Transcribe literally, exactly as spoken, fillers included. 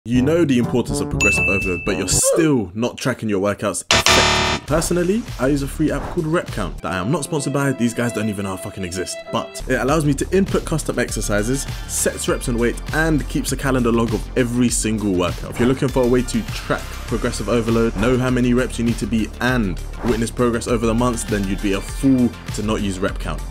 You know the importance of progressive overload, but you're still not tracking your workouts effectively. Personally, I use a free app called Rep Count that I am not sponsored by. These guys don't even know I fucking exist. But it allows me to input custom exercises, sets reps and weight, and keeps a calendar log of every single workout. If you're looking for a way to track progressive overload, know how many reps you need to be, and witness progress over the months, then you'd be a fool to not use Rep Count.